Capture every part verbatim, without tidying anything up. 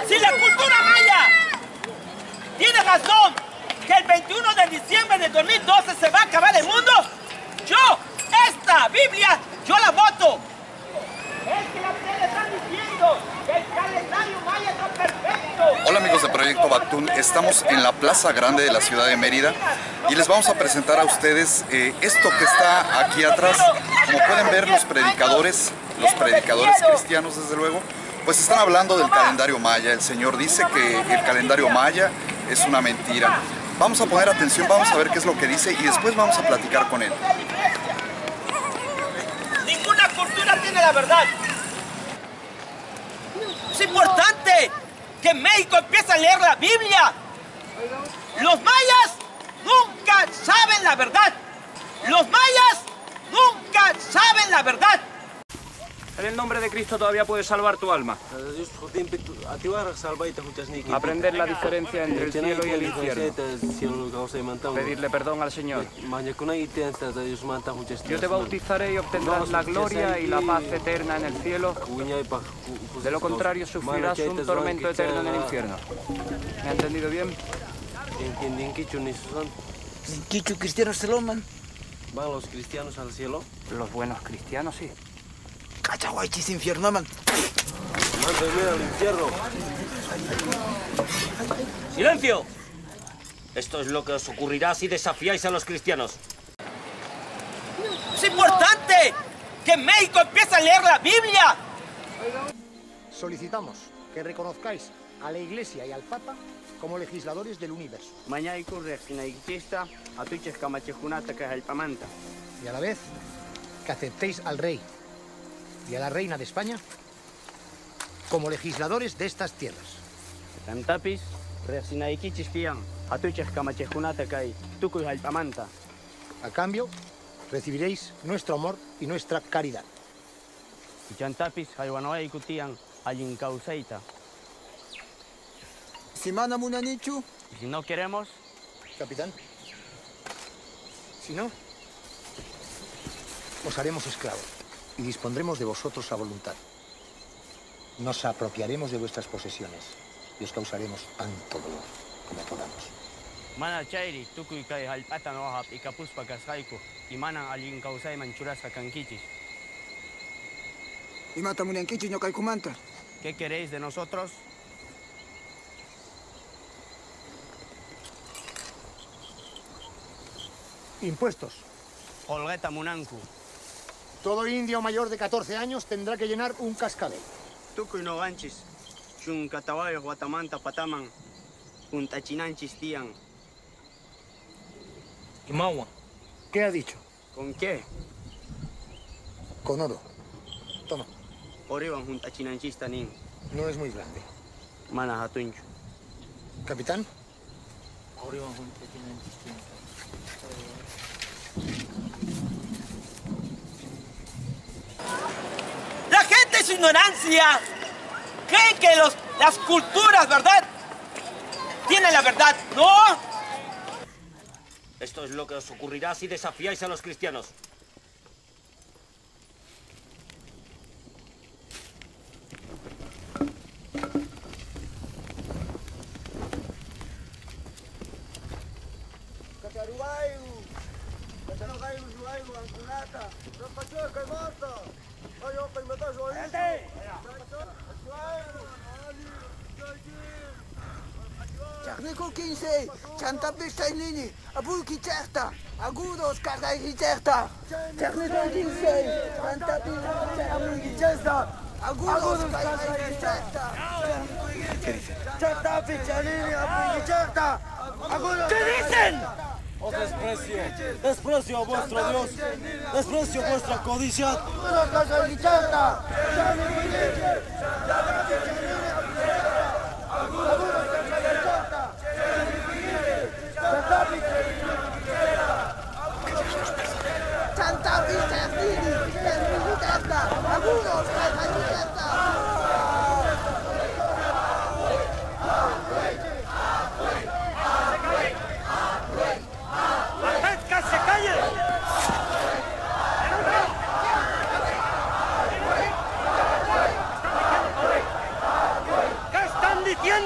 Si la cultura maya tiene razón que el veintiuno de diciembre de dos mil doce se va a acabar el mundo, yo, esta Biblia, yo la voto. Es que la ustedes están diciendo que el calendario maya está perfecto. Hola amigos de Proyecto Bactún, estamos en la Plaza Grande de la ciudad de Mérida y les vamos a presentar a ustedes eh, esto que está aquí atrás. Como pueden ver, los predicadores, los predicadores cristianos desde luego, pues están hablando del calendario maya. El Señor dice que el calendario maya es una mentira. Vamos a poner atención, vamos a ver qué es lo que dice y después vamos a platicar con él. Ninguna cultura tiene la verdad. Es importante que México empiece a leer la Biblia. Los mayas nunca saben la verdad. Los mayas nunca saben la verdad. En el nombre de Cristo todavía puedes salvar tu alma. Aprender la diferencia entre el cielo y el infierno. Pedirle perdón al Señor. Yo te bautizaré y obtendrás la gloria y la paz eterna en el cielo. De lo contrario, sufrirás un tormento eterno en el infierno. ¿Me ha entendido bien? ¿Quichu cristianos se lo man? ¿Van los cristianos al cielo? Los buenos cristianos, sí. Cachahuaychis infierno, man. Mándame al infierno. ¡Silencio! Esto es lo que os ocurrirá si desafiáis a los cristianos. Es importante que México empiece a leer la Biblia. Solicitamos que reconozcáis a la Iglesia y al Papa como legisladores del universo. Y a la vez que aceptéis al rey y a la reina de España como legisladores de estas tierras. A cambio, recibiréis nuestro amor y nuestra caridad. Simana Munanichu. ¿Y si no queremos? Capitán, si no, os haremos esclavos y dispondremos de vosotros a voluntad. Nos apropiaremos de vuestras posesiones y os causaremos tanto dolor como podamos. Mana chairi, tukuy kay halpatan wahap ikapus pagkasayko, imanang alin kausay manchuras kakankichis. Imata Munankichu no kay kumanta. ¿Qué queréis de nosotros? Impuestos. Olgeta Munanku. Todo indio mayor de catorce años tendrá que llenar un cascabel. Tukuy no ganchis, chun katawayo guatamanta pataman, untachinanchis tian. Imawa. ¿Qué ha dicho? ¿Con qué? Con oro. Toma. Oriban untachinanchis tanin. No es muy grande. Mana hatuncho. Capitán. Oriban untachinanchis tanin. La gente en su ignorancia cree que los, las culturas, ¿verdad?, tienen la verdad. ¡No! Esto es lo que os ocurrirá si desafiáis a los cristianos. Nico quince, Chantapis Tainini, Abulki Cherta, Agudos Kardai Cherta, Technical quince, Chantapis Abulki Cherta, Agudos Kardai Cherta. ¿Qué dice? Chantapis Tainini, Abulki Cherta, Agudos. ¿Qué dicen? ¡Oh, desprecio! ¡Desprecio a vuestro Dios! ¡Desprecio a vuestra codicia! Agudos Kardai Cherta.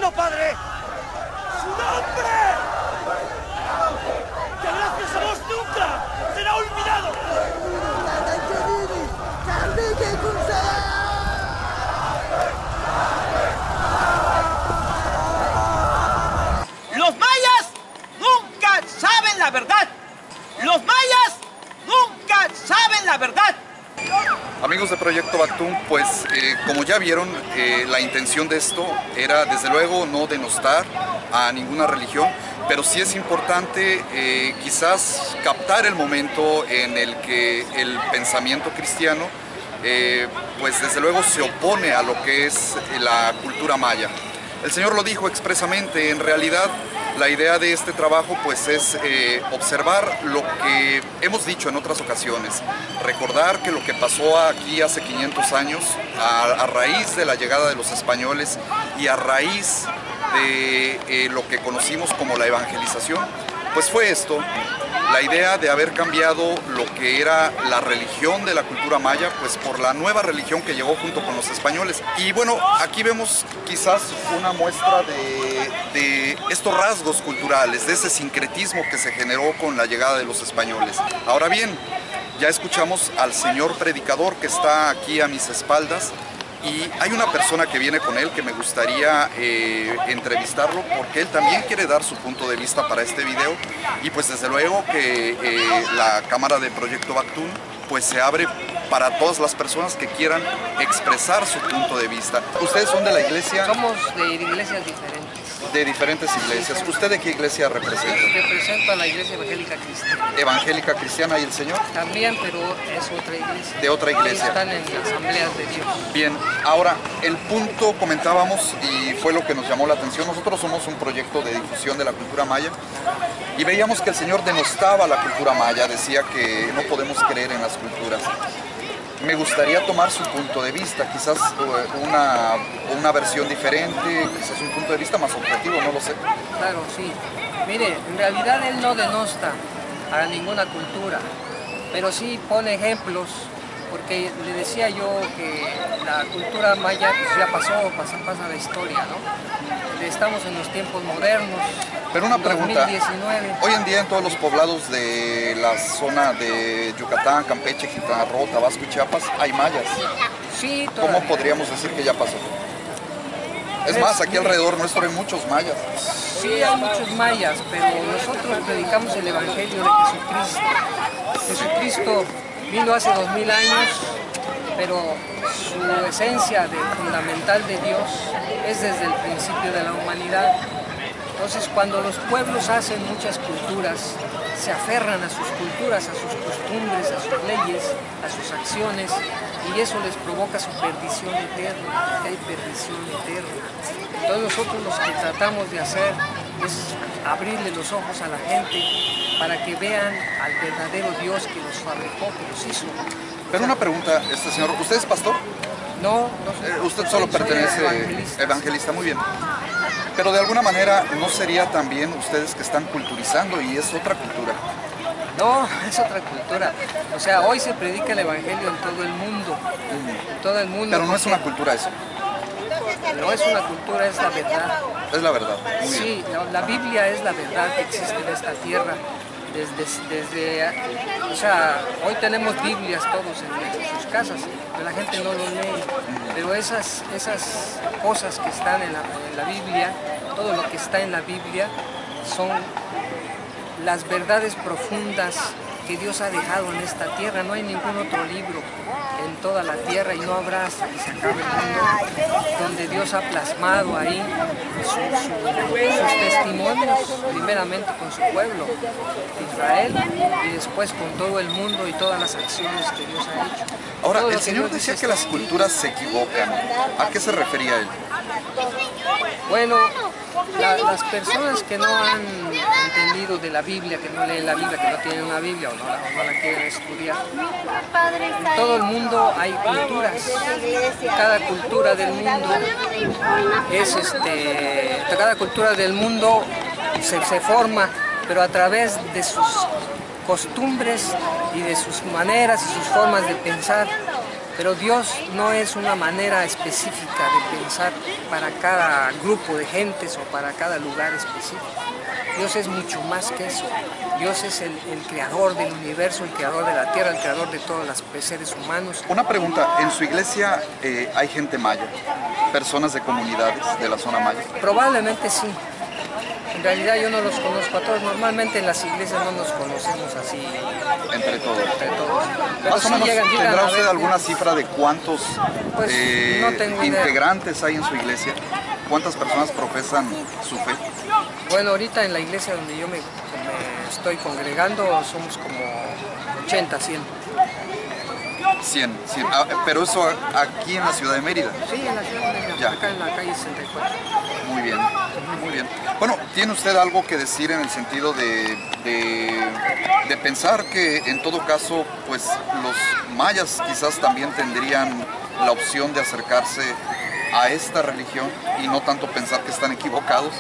camino, padre. ¡Su nombre! ¡Que gracias a vos nunca será olvidado! Los mayas nunca saben la verdad. Los mayas nunca saben la verdad. Amigos de Proyecto Bactún, pues eh, como ya vieron, eh, la intención de esto era desde luego no denostar a ninguna religión, pero sí es importante eh, quizás captar el momento en el que el pensamiento cristiano eh, pues desde luego se opone a lo que es la cultura maya. El Señor lo dijo expresamente. En realidad la idea de este trabajo pues es eh, observar lo que hemos dicho en otras ocasiones, recordar que lo que pasó aquí hace quinientos años a, a raíz de la llegada de los españoles y a raíz de eh, lo que conocimos como la evangelización, pues fue esto, la idea de haber cambiado lo que era la religión de la cultura maya, pues por la nueva religión que llegó junto con los españoles. Y bueno, aquí vemos quizás una muestra de, de estos rasgos culturales, de ese sincretismo que se generó con la llegada de los españoles. Ahora bien, ya escuchamos al señor predicador que está aquí a mis espaldas, y hay una persona que viene con él que me gustaría eh, entrevistarlo porque él también quiere dar su punto de vista para este video, y pues desde luego que eh, la cámara de Proyecto Bactún pues se abre para todas las personas que quieran expresar su punto de vista. ¿Ustedes son de la iglesia? Somos de iglesias diferentes. De diferentes iglesias. ¿Usted de qué iglesia representa? Represento a la iglesia evangélica cristiana. ¿Evangélica cristiana y el Señor? También, pero es otra iglesia. De otra iglesia. Están en las asambleas de Dios. Bien, ahora el punto comentábamos y fue lo que nos llamó la atención. Nosotros somos un proyecto de difusión de la cultura maya y veíamos que el Señor denostaba la cultura maya, decía que no podemos creer en las culturas. Me gustaría tomar su punto de vista, quizás una, una versión diferente, quizás un punto de vista más objetivo, no lo sé. Claro, sí. Mire, en realidad él no denosta a ninguna cultura, pero sí pone ejemplos, porque le decía yo que la cultura maya pues ya pasó, pasa, pasa la historia, ¿no? Estamos en los tiempos modernos. Pero una pregunta, dos mil diecinueve. Hoy en día en todos los poblados de la zona de Yucatán, Campeche, Quintana Roo, Tabasco y Chiapas hay mayas. Sí, ¿Cómo podríamos decir que ya pasó? Es más, aquí alrededor nuestro hay muchos mayas. Sí, hay muchos mayas, pero nosotros predicamos el Evangelio de Jesucristo. Jesucristo vino hace dos mil años, pero su esencia de fundamental de Dios es desde el principio de la humanidad. Entonces, cuando los pueblos hacen muchas culturas, se aferran a sus culturas, a sus costumbres, a sus leyes, a sus acciones, y eso les provoca su perdición eterna, que hay perdición eterna. Entonces nosotros lo que tratamos de hacer es abrirle los ojos a la gente para que vean al verdadero Dios que los fabricó, que los hizo. Pero una pregunta, este señor, ¿usted es pastor? No, no soy, eh, Usted solo soy, pertenece, soy evangelista. evangelista, muy bien. Pero de alguna manera, ¿no sería también ustedes que están culturizando y es otra cultura? No, es otra cultura. O sea, hoy se predica el Evangelio en todo el mundo. En todo el mundo. Pero no es una cultura eso. No es una cultura, es la verdad. Es la verdad. Muy Sí, bien. la, la Biblia es la verdad que existe en esta tierra. Desde, desde, o sea, hoy tenemos Biblias todos en, en sus casas, pero la gente no lo lee. Pero esas, esas cosas que están en la, en la Biblia, todo lo que está en la Biblia, son las verdades profundas que Dios ha dejado en esta tierra. No hay ningún otro libro en toda la tierra y no habrá hasta que se acabe el mundo donde Dios ha plasmado ahí su, su, sus testimonios, primeramente con su pueblo, Israel, y después con todo el mundo y todas las acciones que Dios ha hecho. Ahora, Todo el lo que Señor Dios decía dice que está las escrito. culturas se equivocan. ¿A qué se refería él? Bueno, la- las personas que no han entendido de la Biblia, que no leen la Biblia, que no tienen una Biblia o no la, o no la quieren estudiar, en todo el mundo hay culturas. Cada cultura del mundo es este, cada cultura del mundo se, se forma, pero a través de sus costumbres y de sus maneras y sus formas de pensar. Pero Dios no es una manera específica de pensar para cada grupo de gentes o para cada lugar específico. Dios es mucho más que eso. Dios es el, el creador del universo, el creador de la tierra, el creador de todos los seres humanos. Una pregunta, ¿en su iglesia eh, hay gente maya? ¿Personas de comunidades de la zona maya? Probablemente sí. En realidad yo no los conozco a todos. Normalmente en las iglesias no nos conocemos así. Entre todos. Entre todos. Pero Más o sí menos, llegan, llegan ¿tendrá a usted ver- alguna cifra de cuántos Pues, eh, no tengo idea. integrantes hay en su iglesia? ¿Cuántas personas profesan su fe? Bueno, ahorita en la iglesia donde yo me, me estoy congregando somos como ochenta, cien. cien, cien. Ah, pero eso a- aquí en la ciudad de Mérida. Sí, en la ciudad de Mérida, Ya. acá en la calle sesenta y cuatro. Muy bien, muy bien. Bueno, ¿tiene usted algo que decir en el sentido de, de, de pensar que en todo caso, pues los mayas quizás también tendrían la opción de acercarse a esta religión y no tanto pensar que están equivocados?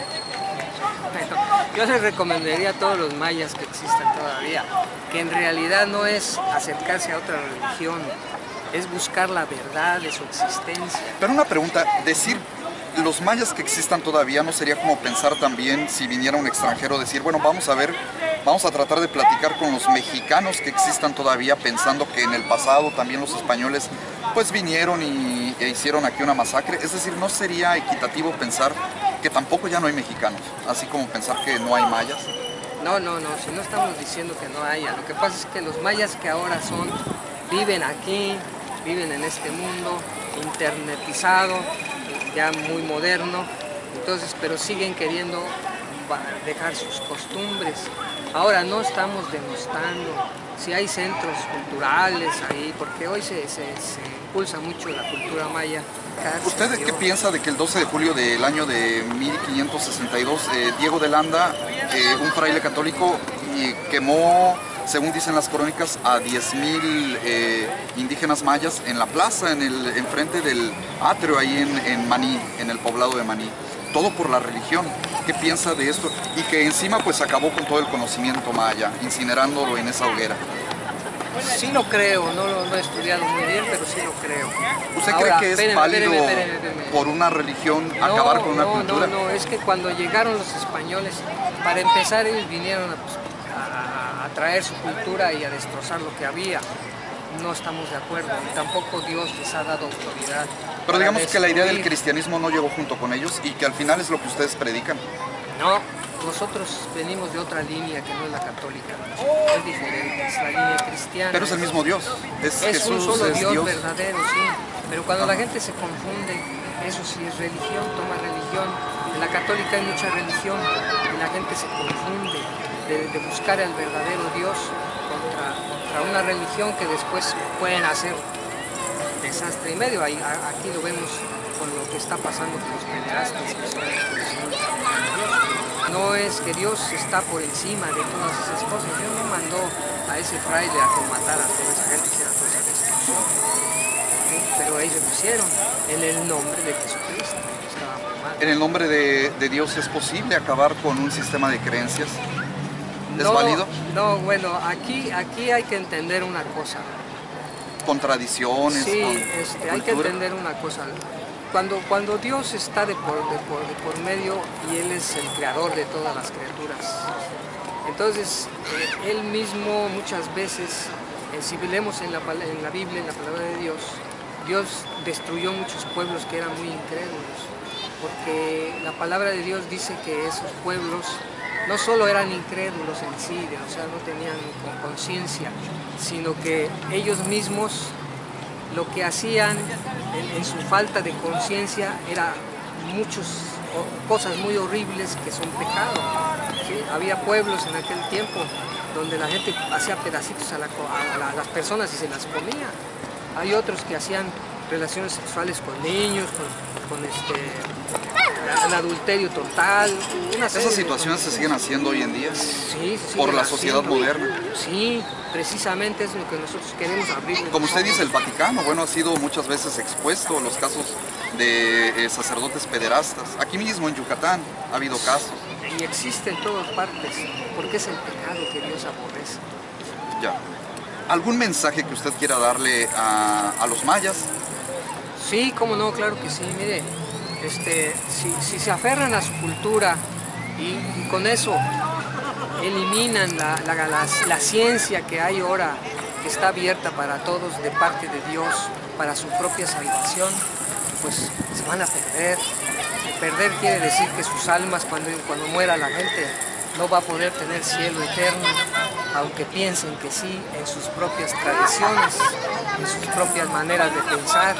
Bueno, yo les recomendaría a todos los mayas que existan todavía que en realidad no es acercarse a otra religión, es buscar la verdad de su existencia. Pero una pregunta, decir los mayas que existan todavía no sería como pensar también si viniera un extranjero decir, bueno, vamos a ver, vamos a tratar de platicar con los mexicanos que existan todavía, pensando que en el pasado también los españoles pues vinieron y, e hicieron aquí una masacre. Es decir, ¿no sería equitativo pensar que tampoco ya no hay mexicanos, así como pensar que no hay mayas? No, no, no, si no estamos diciendo que no haya. Lo que pasa es que los mayas que ahora son, viven aquí, viven en este mundo internetizado, ya muy moderno, entonces, pero siguen queriendo dejar sus costumbres. Ahora no estamos denostando, si hay centros culturales ahí, porque hoy se, se, se impulsa mucho la cultura maya. ¿Usted qué piensa de que el doce de julio del año de mil quinientos sesenta y dos, eh, Diego de Landa, eh, un fraile católico, y quemó, según dicen las crónicas, a diez mil eh, indígenas mayas en la plaza, en el enfrente del atrio ahí en, en Maní, en el poblado de Maní? Todo por la religión. ¿Qué piensa de esto? Y que encima pues acabó con todo el conocimiento maya, incinerándolo en esa hoguera. Sí lo creo, no lo no he estudiado muy bien, pero sí lo creo. ¿Usted Ahora, cree que es espéreme, válido espéreme, espéreme, espéreme. por una religión No, acabar con una no, cultura? No, no, es que cuando llegaron los españoles, para empezar ellos vinieron a, pues, a, a traer su cultura y a destrozar lo que había. No estamos de acuerdo, y tampoco Dios les ha dado autoridad. Pero digamos para que la idea del destruir. cristianismo no llegó junto con ellos y que al final es lo que ustedes predican. No, nosotros venimos de otra línea que no es la católica, es diferente, es la línea cristiana. Pero es el mismo Dios, es, Es Jesús, un solo es Dios, Dios. verdadero, sí. Pero cuando la gente se confunde, eso sí es religión, toma religión. En la católica hay mucha religión y la gente se confunde de, de buscar al verdadero Dios contra, contra una religión que después pueden hacer desastre y medio. Ahí, a- aquí lo vemos con lo que está pasando con los pederastas que son expulsados de Dios. No es que Dios está por encima de todas esas cosas. Dios no mandó a ese fraile a que matara a toda esa gente, hiciera toda esa destrucción. ¿Sí? Pero ellos lo hicieron en el nombre de Jesucristo. Estaba muy mal. En el nombre de, de Dios es posible acabar con un sistema de creencias. ¿Es No, válido? No, bueno, aquí, aquí hay que entender una cosa. Con tradiciones, Sí, con este, hay que cultura. entender una cosa. Cuando, cuando Dios está de por, de, por, de por medio y Él es el creador de todas las criaturas, entonces eh, Él mismo muchas veces, eh, si leemos en la, pal- en la Biblia, en la palabra de Dios, Dios destruyó muchos pueblos que eran muy incrédulos, porque la palabra de Dios dice que esos pueblos no solo eran incrédulos en sí, de- o sea, no tenían con- conciencia, sino que ellos mismos lo que hacían en, en su falta de conciencia era muchas cosas muy horribles que son pecado. ¿Sí? Había pueblos en aquel tiempo donde la gente hacía pedacitos a, la co- a la- a las personas y se las comía. Hay otros que hacían relaciones sexuales con niños, con, con este, el adulterio total. Una serie ¿Esas de situaciones se cosas. siguen haciendo hoy en día? Sí, se por siguen la sociedad haciendo. moderna. Sí, precisamente es lo que nosotros queremos abrir. los Como usted ojos. dice, el Vaticano, bueno, ha sido muchas veces expuesto a los casos de eh, sacerdotes pederastas. Aquí mismo en Yucatán ha habido casos. Y existe en todas partes, porque es el pecado que Dios aborrece. Ya. ¿Algún mensaje que usted quiera darle a, a los mayas? Sí, cómo no, claro que sí. Mire, este, si, si se aferran a su cultura y, y con eso eliminan la, la, la, la ciencia que hay ahora, que está abierta para todos de parte de Dios, para su propia salvación, pues se van a perder. Perder quiere decir que sus almas, cuando, cuando muera la gente, no va a poder tener cielo eterno, aunque piensen que sí, en sus propias tradiciones, en sus propias maneras de pensar.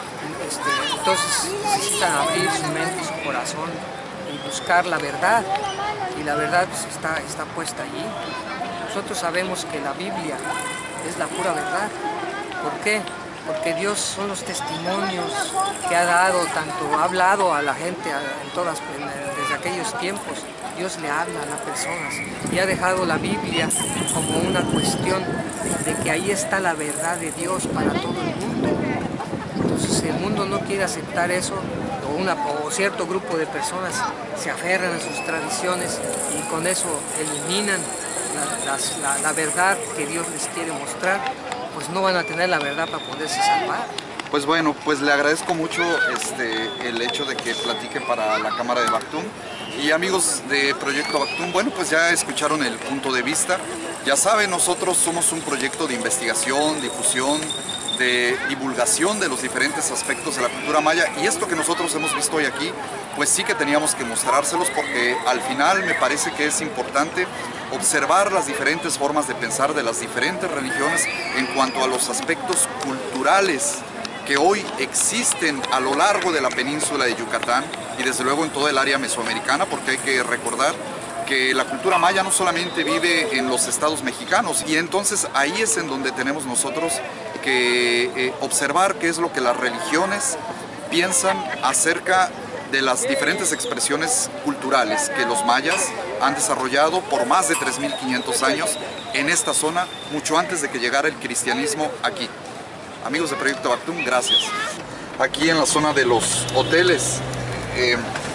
Este, entonces necesitan abrir su mente y su corazón y buscar la verdad, y la verdad pues, está, está puesta allí. Nosotros sabemos que la Biblia es la pura verdad. ¿Por qué? Porque Dios son los testimonios que ha dado, tanto ha hablado a la gente en todas, en, desde aquellos tiempos. Dios le habla a las personas y ha dejado la Biblia como una cuestión de que ahí está la verdad de Dios para todo el mundo. Entonces el mundo no quiere aceptar eso, o, una, o cierto grupo de personas se aferran a sus tradiciones y con eso eliminan la, la, la verdad que Dios les quiere mostrar, pues no van a tener la verdad para poderse salvar. Pues bueno, pues le agradezco mucho este, el hecho de que platique para la Cámara de Bactum. Y amigos de Proyecto Bactum, bueno, pues ya escucharon el punto de vista. Ya saben, nosotros somos un proyecto de investigación, difusión, de divulgación de los diferentes aspectos de la cultura maya, y esto que nosotros hemos visto hoy aquí, pues sí que teníamos que mostrárselos, porque al final me parece que es importante observar las diferentes formas de pensar de las diferentes religiones en cuanto a los aspectos culturales que hoy existen a lo largo de la península de Yucatán y desde luego en toda el área mesoamericana, porque hay que recordar que la cultura maya no solamente vive en los estados mexicanos, y entonces ahí es en donde tenemos nosotros que eh, observar qué es lo que las religiones piensan acerca de las diferentes expresiones culturales que los mayas han desarrollado por más de tres mil quinientos años en esta zona, mucho antes de que llegara el cristianismo aquí. Amigos de Proyecto Bactum, gracias. Aquí en la zona de los hoteles. Eh,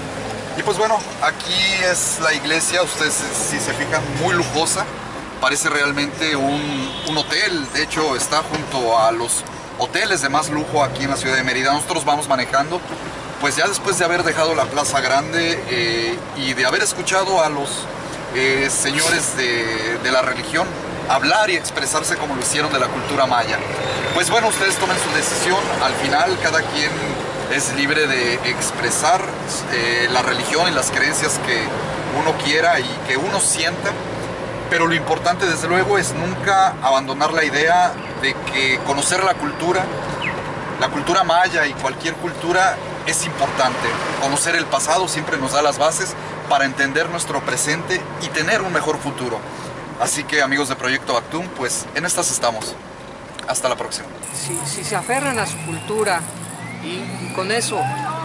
y pues bueno, aquí es la iglesia, ustedes si se fijan, muy lujosa. Parece realmente un, un hotel, de hecho está junto a los hoteles de más lujo aquí en la ciudad de Mérida. Nosotros vamos manejando, pues ya después de haber dejado la Plaza Grande eh, y de haber escuchado a los eh, señores de, de la religión hablar y expresarse como lo hicieron de la cultura maya. Pues bueno, ustedes tomen su decisión, al final cada quien es libre de expresar eh, la religión y las creencias que uno quiera y que uno sienta. Pero lo importante, desde luego, es nunca abandonar la idea de que conocer la cultura, la cultura maya y cualquier cultura es importante. Conocer el pasado siempre nos da las bases para entender nuestro presente y tener un mejor futuro. Así que, amigos de Proyecto Bactum, pues en estas estamos. Hasta la próxima. Si, si se aferran a su cultura y, y con eso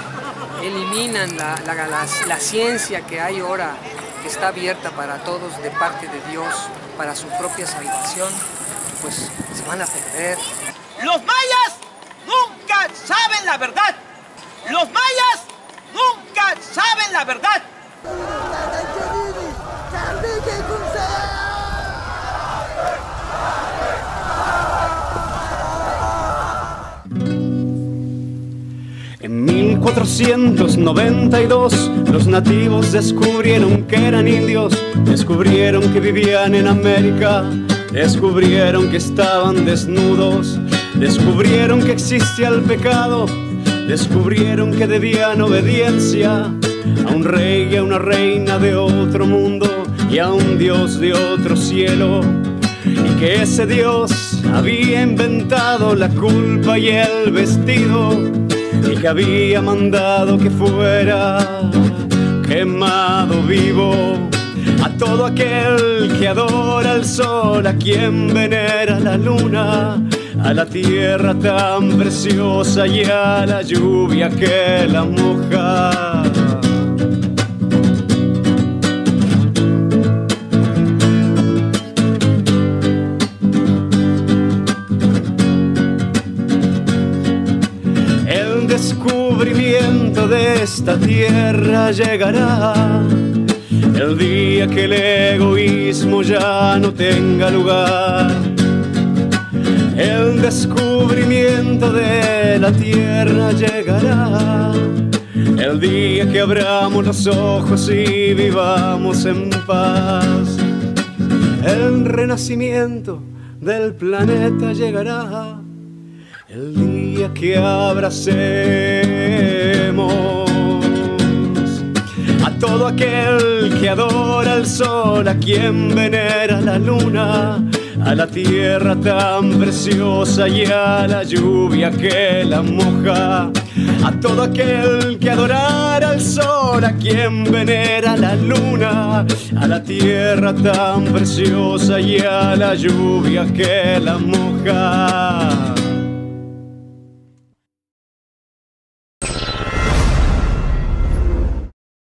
eliminan la, la, la, la ciencia que hay ahora, que está abierta para todos de parte de Dios, para su propia salvación, pues se van a perder. Los mayas nunca saben la verdad. Los mayas nunca saben la verdad. En mil cuatrocientos noventa y dos los nativos descubrieron que eran indios, descubrieron que vivían en América, descubrieron que estaban desnudos, descubrieron que existía el pecado, descubrieron que debían obediencia a un rey y a una reina de otro mundo y a un Dios de otro cielo, y que ese Dios había inventado la culpa y el vestido, y que había mandado que fuera quemado vivo a todo aquel que adora el sol, a quien venera la luna, a la tierra tan preciosa y a la lluvia que la moja. El descubrimiento de esta tierra llegará el día que el egoísmo ya no tenga lugar. el descubrimiento de la tierra llegará. El día que abramos los ojos y vivamos en paz, el renacimiento del planeta llegará. El día que abracemos a todo aquel que adora el sol, a quien venera la luna, a la tierra tan preciosa y a la lluvia que la moja. A todo aquel que adorara al sol, a quien venera la luna, a la tierra tan preciosa y a la lluvia que la moja.